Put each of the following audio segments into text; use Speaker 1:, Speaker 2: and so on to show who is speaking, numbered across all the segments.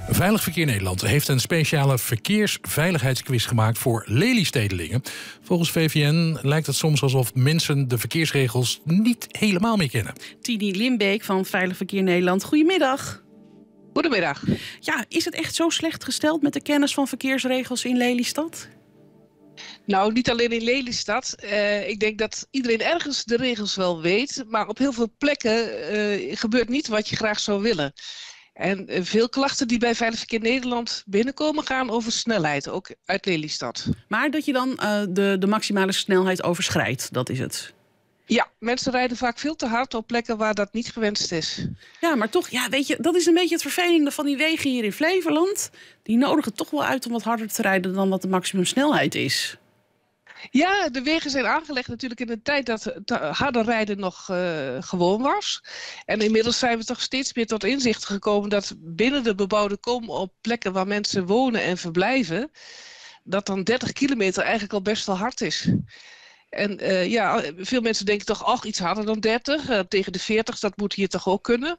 Speaker 1: Veilig Verkeer Nederland heeft een speciale verkeersveiligheidsquiz gemaakt voor Lelystedelingen. Volgens VVN lijkt het soms alsof mensen de verkeersregels niet helemaal meer kennen.
Speaker 2: Tini Limbeek van Veilig Verkeer Nederland, goedemiddag.
Speaker 3: Goedemiddag.
Speaker 2: Ja, is het echt zo slecht gesteld met de kennis van verkeersregels in Lelystad?
Speaker 3: Nou, niet alleen in Lelystad. Ik denk dat iedereen ergens de regels wel weet. Maar op heel veel plekken gebeurt niet wat je graag zou willen. En veel klachten die bij Veilig Verkeer Nederland binnenkomen gaan over snelheid, ook uit Lelystad.
Speaker 2: Maar dat je dan de maximale snelheid overschrijdt, dat is het.
Speaker 3: Ja, mensen rijden vaak veel te hard op plekken waar dat niet gewenst is.
Speaker 2: Ja, maar toch, ja, weet je, dat is een beetje het vervelende van die wegen hier in Flevoland. Die nodigen toch wel uit om wat harder te rijden dan wat de maximumsnelheid is.
Speaker 3: Ja, de wegen zijn aangelegd natuurlijk in een tijd dat het harder rijden nog gewoon was. En inmiddels zijn we toch steeds meer tot inzicht gekomen dat binnen de bebouwde kom op plekken waar mensen wonen en verblijven, dat dan 30 kilometer eigenlijk al best wel hard is. En veel mensen denken toch, ach, iets harder dan 30, tegen de 40, dat moet hier toch ook kunnen.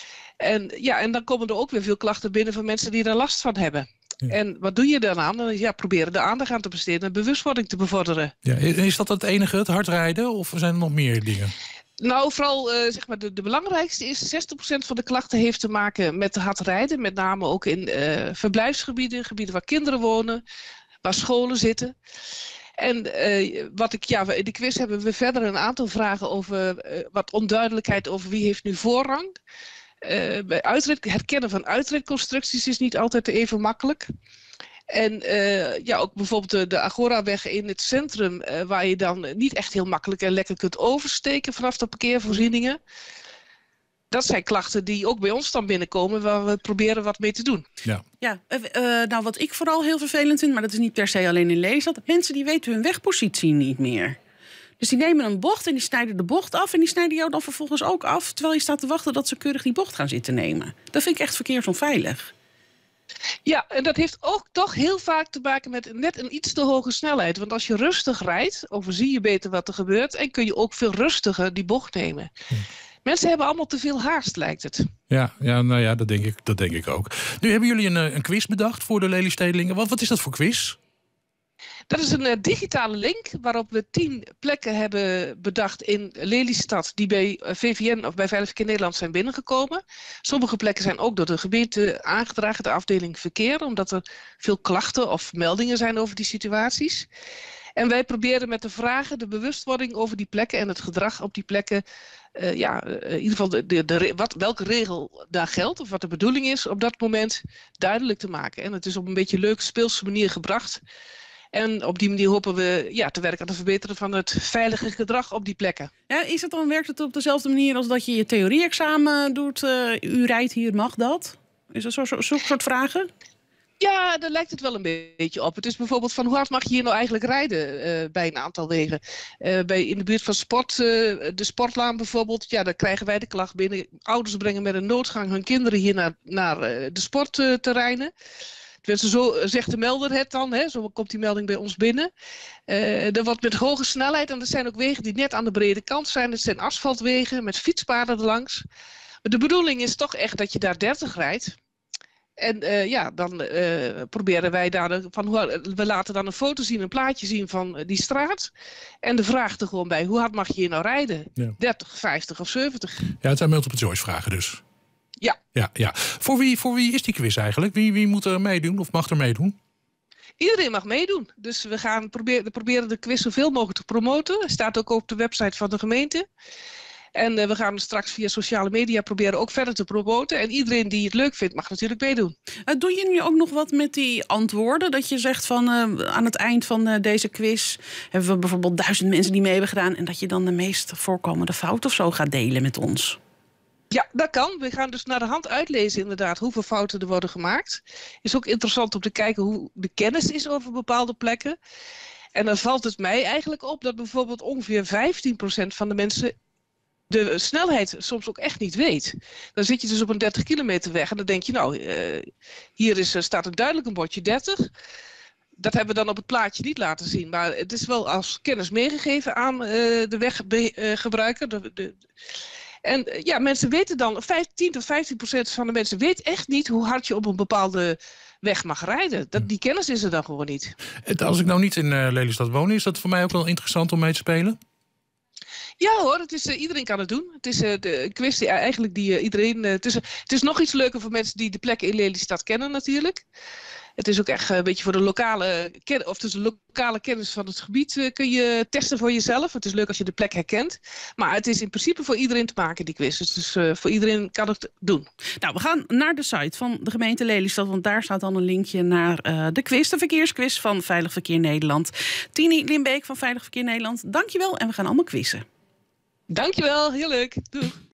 Speaker 3: En dan komen er ook weer veel klachten binnen van mensen die er last van hebben. Ja. En wat doe je dan aan? Ja, proberen de aandacht aan te besteden en bewustwording te bevorderen.
Speaker 1: Ja, is dat het enige, het hard rijden, of zijn er nog meer dingen?
Speaker 3: Nou, vooral zeg maar de belangrijkste is 60% van de klachten heeft te maken met hard rijden. Met name ook in verblijfsgebieden, gebieden waar kinderen wonen, waar scholen zitten. En in de quiz hebben we verder een aantal vragen over wat onduidelijkheid over wie heeft nu voorrang. Bij het kennen van uitritconstructies is niet altijd even makkelijk. En ook bijvoorbeeld de Agoraweg in het centrum, waar je dan niet echt heel makkelijk en lekker kunt oversteken vanaf de parkeervoorzieningen. Dat zijn klachten die ook bij ons dan binnenkomen, waar we proberen wat mee te doen.
Speaker 2: Ja, nou wat ik vooral heel vervelend vind, maar dat is niet per se alleen in Lelystad. Mensen die weten hun wegpositie niet meer. Dus die nemen een bocht en die snijden de bocht af en die snijden jou dan vervolgens ook af, terwijl je staat te wachten dat ze keurig die bocht gaan zitten nemen. Dat vind ik echt verkeersonveilig.
Speaker 3: Ja, en dat heeft ook toch heel vaak te maken met net een iets te hoge snelheid. Want als je rustig rijdt, overzie je beter wat er gebeurt en kun je ook veel rustiger die bocht nemen. Mensen hebben allemaal te veel haast, lijkt het.
Speaker 1: Ja, nou ja, dat denk ik ook. Nu hebben jullie een quiz bedacht voor de Lelystedelingen. Wat is dat voor quiz?
Speaker 3: Dat is een digitale link waarop we 10 plekken hebben bedacht in Lelystad die bij VVN of bij Veilig Verkeer Nederland zijn binnengekomen. Sommige plekken zijn ook door de gemeente aangedragen, de afdeling verkeer, omdat er veel klachten of meldingen zijn over die situaties. En wij proberen met de vragen de bewustwording over die plekken en het gedrag op die plekken, in ieder geval welke regel daar geldt of wat de bedoeling is op dat moment duidelijk te maken. En het is op een beetje leuk speelse manier gebracht. En op die manier hopen we te werken aan het verbeteren van het veilige gedrag op die plekken.
Speaker 2: Ja, werkt het op dezelfde manier als dat je je theorie-examen doet? U rijdt hier, mag dat? Is dat zo'n soort vragen?
Speaker 3: Ja, daar lijkt het wel een beetje op. Het is bijvoorbeeld van hoe hard mag je hier nou eigenlijk rijden bij een aantal wegen. In de buurt van sport, de sportlaan bijvoorbeeld, daar krijgen wij de klacht binnen. Ouders brengen met een noodgang hun kinderen hier naar de sportterreinen. Zo zegt de melder het dan, zo komt die melding bij ons binnen. Er wordt met hoge snelheid, en er zijn ook wegen die net aan de brede kant zijn. Het zijn asfaltwegen met fietspaden erlangs. Maar de bedoeling is toch echt dat je daar 30 rijdt. En dan proberen wij we laten dan een foto zien, een plaatje zien van die straat. En de vraag er gewoon bij, hoe hard mag je hier nou rijden? Ja. 30, 50 of 70?
Speaker 1: Ja, het zijn multiple choice vragen dus.
Speaker 3: Ja.
Speaker 1: Voor wie is die quiz eigenlijk? Wie moet er meedoen of mag er meedoen?
Speaker 3: Iedereen mag meedoen. Dus we gaan proberen de quiz zoveel mogelijk te promoten. Het staat ook op de website van de gemeente. En we gaan straks via sociale media proberen ook verder te promoten. En iedereen die het leuk vindt mag natuurlijk meedoen.
Speaker 2: Doe je nu ook nog wat met die antwoorden? Dat je zegt van aan het eind van deze quiz hebben we bijvoorbeeld 1000 mensen die mee hebben gedaan. En dat je dan de meest voorkomende fout of zo gaat delen met ons?
Speaker 3: Ja, dat kan. We gaan dus naar de hand uitlezen inderdaad hoeveel fouten er worden gemaakt. Is ook interessant om te kijken hoe de kennis is over bepaalde plekken. En dan valt het mij eigenlijk op dat bijvoorbeeld ongeveer 15% van de mensen de snelheid soms ook echt niet weet. Dan zit je dus op een 30 kilometer weg en dan denk je, hier staat duidelijk een bordje 30. Dat hebben we dan op het plaatje niet laten zien. Maar het is wel als kennis meegegeven aan de weggebruiker. En mensen weten dan, 10 tot 15% van de mensen weet echt niet hoe hard je op een bepaalde weg mag rijden. Die kennis is er dan gewoon niet.
Speaker 1: Als ik nou niet in Lelystad woon, is dat voor mij ook wel interessant om mee te spelen?
Speaker 3: Ja hoor, iedereen kan het doen. Het is de quiz die iedereen... Het is nog iets leuker voor mensen die de plekken in Lelystad kennen natuurlijk. Het is ook echt een beetje voor de lokale kennis van het gebied kun je testen voor jezelf. Het is leuk als je de plek herkent. Maar het is in principe voor iedereen te maken, die quiz. Dus voor iedereen kan het doen.
Speaker 2: Nou, we gaan naar de site van de gemeente Lelystad, want daar staat dan een linkje naar de quiz, de verkeersquiz van Veilig Verkeer Nederland. Tini Limbeek van Veilig Verkeer Nederland, dankjewel en we gaan allemaal quizzen.
Speaker 3: Dankjewel, heel leuk. Doeg.